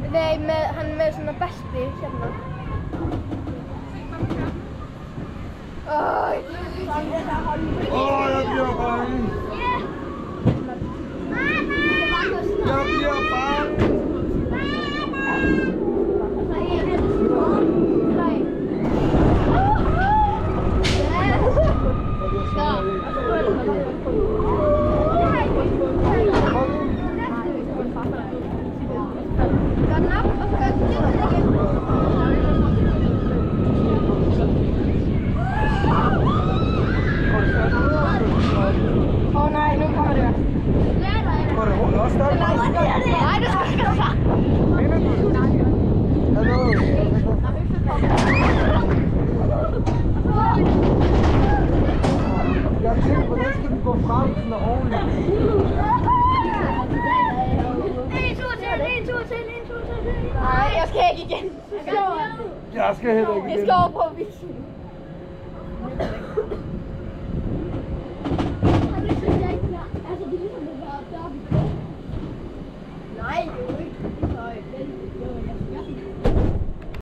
Nei, hann er með svona belti hérna. Jeg bliver bange. Jeg bliver bange. Nej, nu kommer det. Går det rundt også der? Nej, det skal ikke være. Hallo. Jeg tænker, hvordan skal du gå frem sådan ordentligt? En tur til. Nej, jeg skal ikke igen. Jeg skal heller ikke igen. Jeg skal over på visen.